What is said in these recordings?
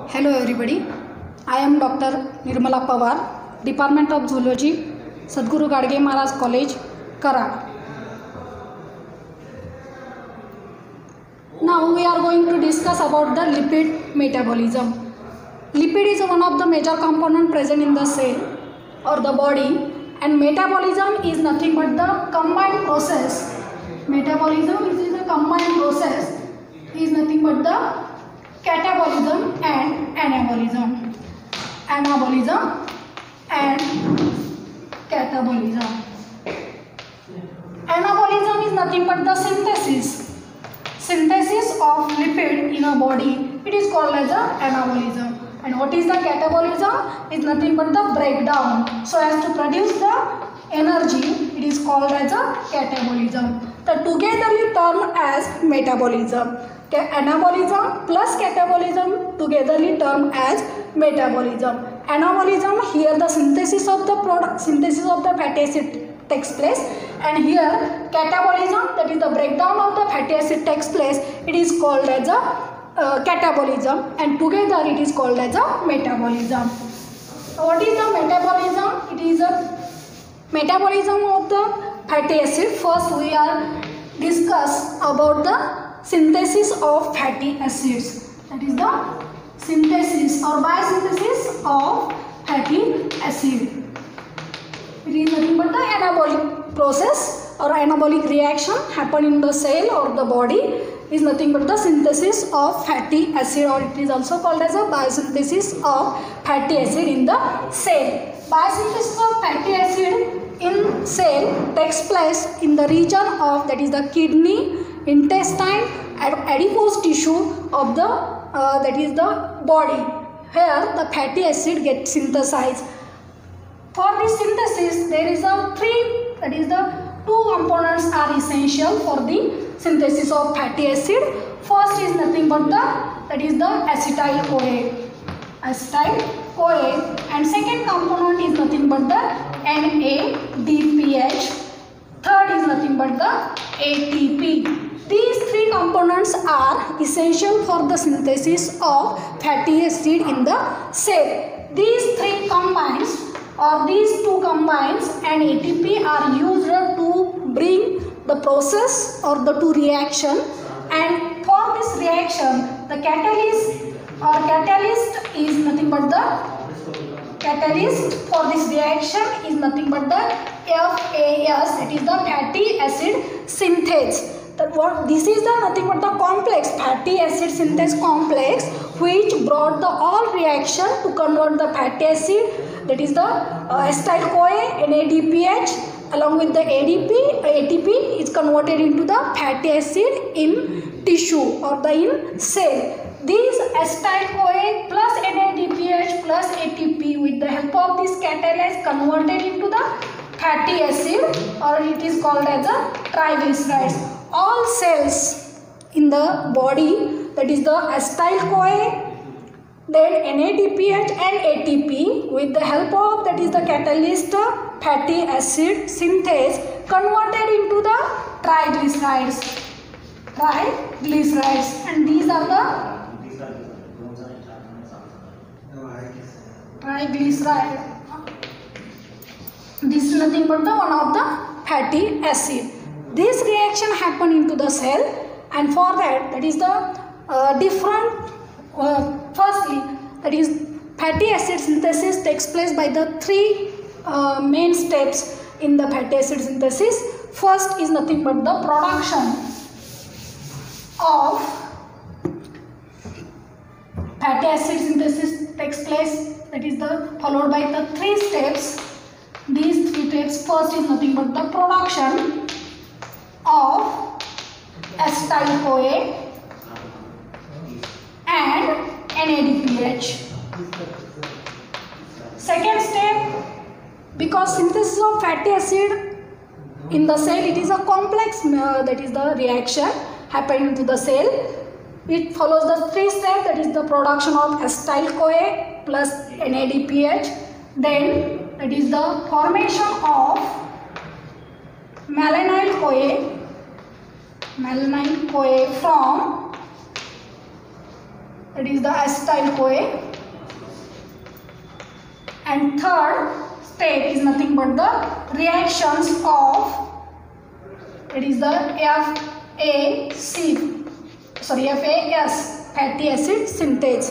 Hello everybody, I am Dr. Nirmala Pawar, Department of Zoology, Sadhguru Gadge Maharaj College, Karad. Now we are going to discuss about the lipid metabolism. Lipid is one of the major components present in the cell or the body, and metabolism is nothing but the combined process. Metabolism is a combined process, is nothing but the catabolism and anabolism. Anabolism and catabolism. Anabolism is nothing but the synthesis of lipid in a body. It is called as a anabolism. And what is the catabolism? Is nothing but the breakdown. So as to produce the energy, it is called as a catabolism. The togetherly term as metabolism. Anabolism plus catabolism togetherly term as metabolism. Anabolism, here the synthesis of the product, synthesis of the fatty acid takes place, and here catabolism, that is the breakdown of the fatty acid takes place. It is called as a catabolism, and together it is called as a metabolism. What is the metabolism? It is a metabolism of the fatty acid. First we are discuss about the synthesis of fatty acids. That is the synthesis or biosynthesis of fatty acid. It is nothing but the anabolic process or anabolic reaction happen in the cell or the body, is nothing but the synthesis of fatty acid, or it is also called as a biosynthesis of fatty acid in the cell. Biosynthesis of fatty acid in cell takes place in the region of, that is the kidney, intestine and adipose tissue of the that is the body, where the fatty acid gets synthesized. For this synthesis there is a two components are essential for the synthesis of fatty acid. First is nothing but the acetyl CoA, and second component is nothing but the NADPH. Third is nothing but the ATP. These three components are essential for the synthesis of fatty acid in the cell. These three combines or these two combines and ATP are used to bring the process or the two reaction, and for this reaction the catalyst is nothing but the catalyst for this reaction is nothing but the FAS, it is the fatty acid synthase. This is the nothing but the complex fatty acid synthase complex which brought the all reaction to convert the fatty acid, that is the acetyl CoA, NADPH along with the ATP is converted into the fatty acid in tissue or the in cell. These acetyl CoA plus NADPH plus ATP with the help of this catalyst converted into the fatty acid, or it is called as a triglycerides. All cells in the body, that is the acetyl CoA, then NADPH and ATP with the help of, that is the catalyst, fatty acid synthase converted into the triglycerides, and these are the triglyceride. This is nothing but the one of the fatty acid. This reaction happen into the cell, and for that is the firstly, that is fatty acid synthesis takes place by the three main steps in the fatty acid synthesis. First is nothing but the production of fatty acid synthesis takes place, that is the followed by the three steps. These three steps, first is nothing but the production of acetyl CoA and NADPH. Second step, because synthesis of fatty acid in the cell, it is a complex that is the reaction happening to the cell. It follows the three steps, that is the production of acetyl CoA plus NADPH, then that is the formation of malonyl CoA from that is the acetyl-CoA. And third step is nothing but the reactions of, it is the FAS, fatty acid synthase.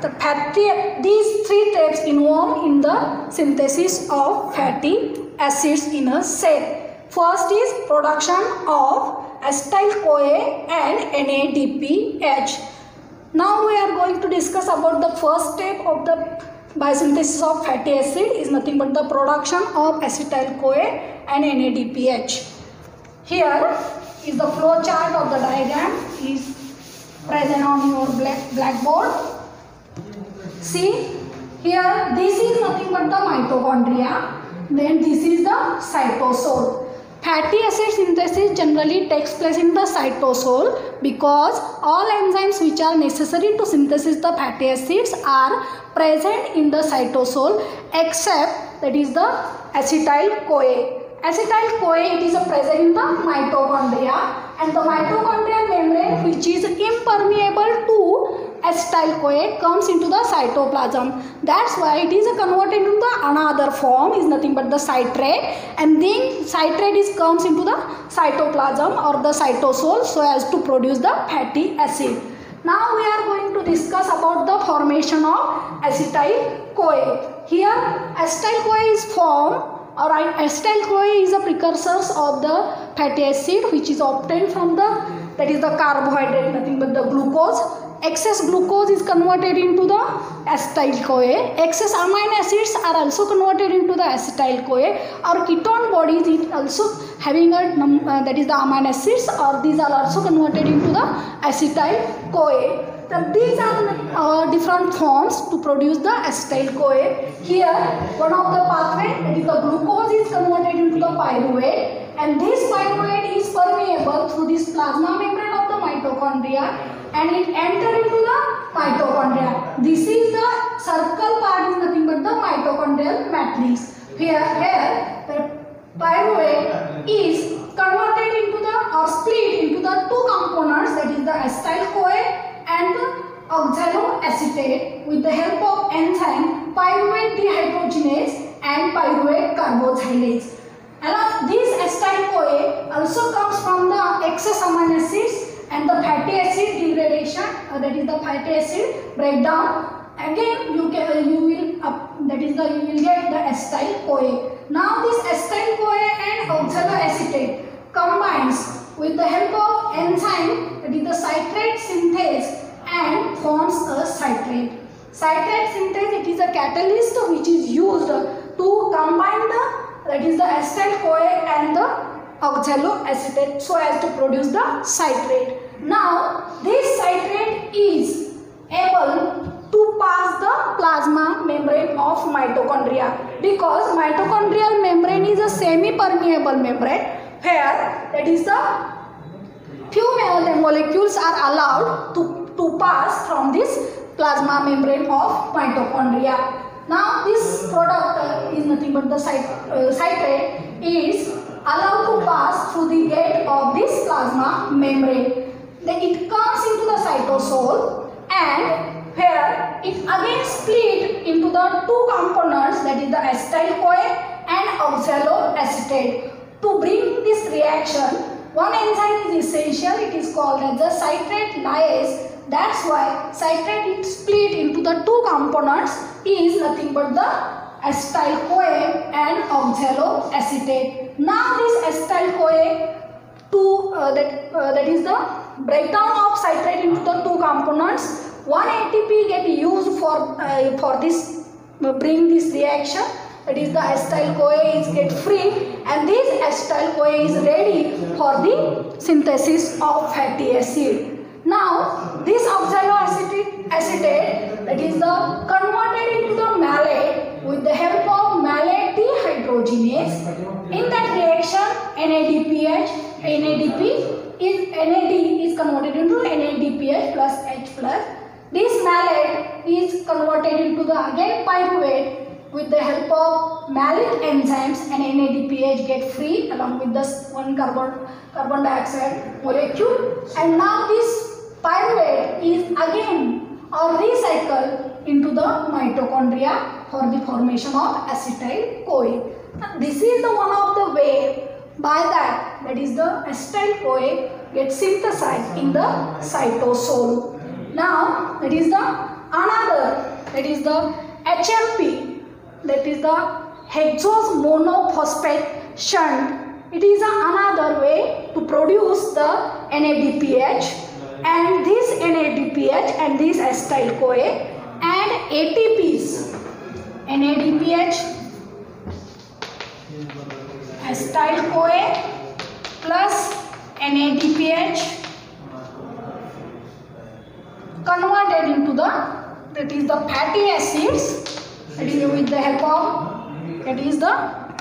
These three steps involved in the synthesis of fatty acids in a cell. First is production of acetyl-CoA and NADPH. Now we are going to discuss about the first step of the biosynthesis of fatty acid is nothing but the production of acetyl-CoA and NADPH. Here is the flow chart of the diagram is present on your blackboard. See, here this is nothing but the mitochondria, then this is the cytosol. Fatty acid synthesis generally takes place in the cytosol because all enzymes which are necessary to synthesis the fatty acids are present in the cytosol except that is the acetyl-CoA. Acetyl-CoA, it is present in the mitochondria, and the mitochondrial membrane which is impermeable to acetyl-CoA comes into the cytoplasm. That's why it is converted into the another form is nothing but the citrate, and then citrate comes into the cytoplasm or the cytosol so as to produce the fatty acid. Now we are going to discuss about the formation of acetyl-CoA. Here acetyl-CoA is formed, or acetyl-CoA is a precursor of the fatty acid which is obtained from the, that is the carbohydrate, nothing but the glucose. Excess glucose is converted into the acetyl-CoA. Excess amino acids are also converted into the acetyl-CoA. Our ketone bodies is also having a that is the amino acids, or these are also converted into the acetyl-CoA. These are different forms to produce the acetyl-CoA. Here one of the pathway, that is the glucose, is converted into the pyruvate, and this pyruvate is permeable through this plasma membrane of the mitochondria and it enters into the mitochondria. This is the circle part is nothing but the mitochondrial matrix. Here the pyruvate is converted into the or split into the two components, that is the acetyl-CoA and the oxaloacetate with the help of enzyme pyruvate dehydrogenase and pyruvate carboxylase. And this acetyl-CoA also comes from the excess amino acids and the fatty acid degradation, that is the fatty acid breakdown. Again you will get the acetyl-CoA. Now this acetyl-CoA and oxaloacetate combines with the help of enzyme, that is the citrate synthase, and forms a citrate. Citrate synthase, it is a catalyst which is used to combine the, that is the acetyl-CoA and the oxaloacetate so as to produce the citrate. Now this citrate is able to pass the plasma membrane of mitochondria because mitochondrial membrane is a semi-permeable membrane where that is the few molecules are allowed to pass from this plasma membrane of mitochondria. Now this product is nothing but the citrate is allowed to pass through the gate of this plasma membrane. Then it comes into the cytosol, and where it again split into the two components, that is the acetyl-CoA and oxaloacetate. To bring this reaction, one enzyme is essential. It is called as the citrate lyase. That's why citrate is split into the two components is nothing but the acetyl-CoA and oxaloacetate. Now this acetyl-CoA that is the breakdown of citrate into the two components. One ATP get used for this bring this reaction. That is the acetyl-CoA is get free, and this acetyl-CoA is ready for the synthesis of fatty acid. Now this oxaloacetate that is the converted into the malate with the help of malate dehydrogenase. In that reaction NAD is converted into NADPH plus H plus. This malate is converted into the again pyruvate with the help of malate enzymes, and NADPH get free along with this one carbon dioxide molecule. And now this pyruvate is again or recycle into the mitochondria for the formation of acetyl-CoA. And this is the one of the way by that is the acetyl-CoA gets synthesized in the cytosol. Now that is the another, that is the HMP, that is the hexose monophosphate shunt. It is another way to produce the NADPH, and this NADPH and this acetyl-CoA and ATPs, NADPH, acetyl-CoA plus NADPH converted into the fatty acids, that is with the help of the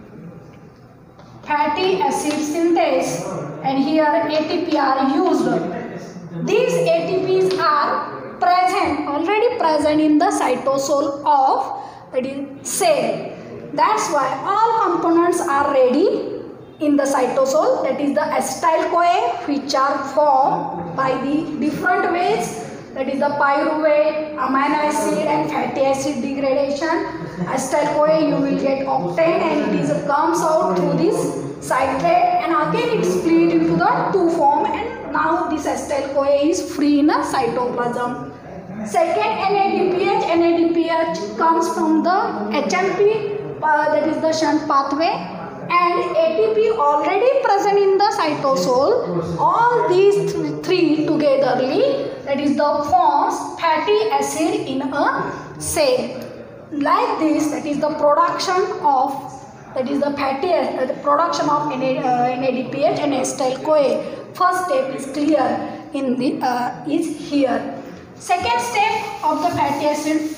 fatty acid synthase, and here ATP are used. These ATPs are already present in the cytosol of cell. That's why all components are ready in the cytosol, that is the acetyl-CoA, which are formed by the different ways, that is the pyruvate, amino acid and fatty acid degradation. Acetyl-CoA you will get octane, and it comes out through this citrate, and again it split into the two form, and now this acetyl-CoA is free in a cytoplasm. Second, NADPH comes from the HMP, that is the shunt pathway, and ATP already present in the cytosol. All these three togetherly, that is the forms fatty acid in a cell. Like this, that is the production of, that is the production of NADPH and acetyl-CoA. First step is clear in the is here. Second step of the fatty acid,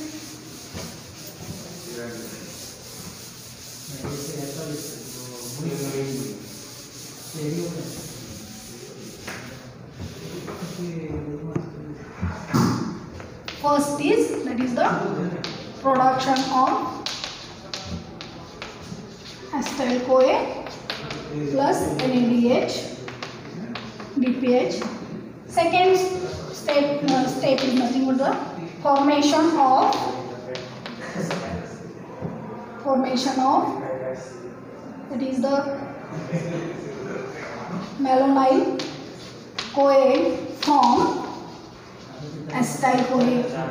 first is, that is the production of acetyl-CoA plus NADH, DPH. Second step is nothing but the formation of that is the malonyl CoA from acetyl-CoA.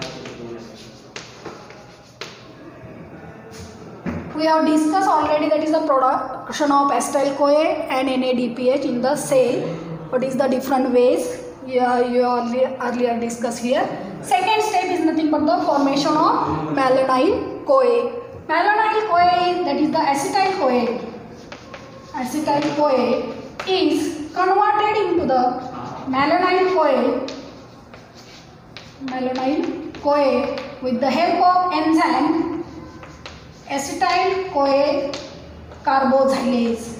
We have discussed already, that is the production of acetyl-CoA and NADPH in the cell. What is the different ways? Yeah, you earlier discussed here. Second step is nothing but the formation of malonyl CoA. Malonyl CoA, that is the acetyl-CoA. Acetyl-CoA is converted into the malonyl CoA with the help of enzyme acetyl-CoA carboxylase.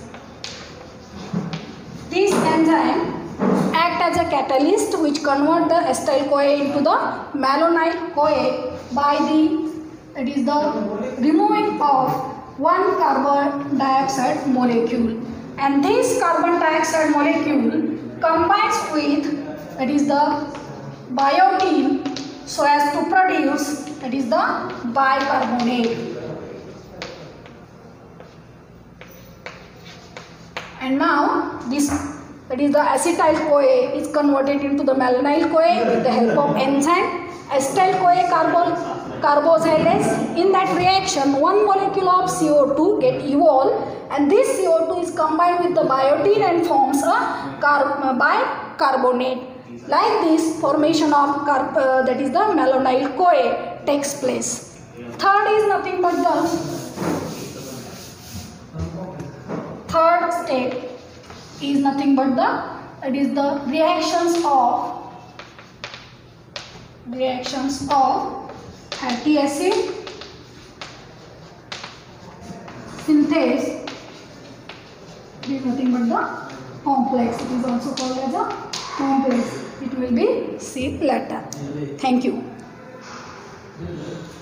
This enzyme act as a catalyst which convert the acetyl-CoA into the malonyl CoA by the removing of one carbon dioxide molecule, and this carbon dioxide molecule combines with, that is the biotin, so as to produce, that is the bicarbonate. And now this, that is the acetyl-CoA is converted into the malonyl CoA with the help of enzyme acetyl-CoA carboxylase. In that reaction, one molecule of CO2 get evolved, and this CO2 is combined with the biotin and forms a bicarbonate. Like this, formation of that is the malonyl CoA takes place. Third is nothing but the third step is nothing but that is the reactions of fatty acid synthase. It is nothing but the complex. It is also called as a complex. It will be seen later. Thank you.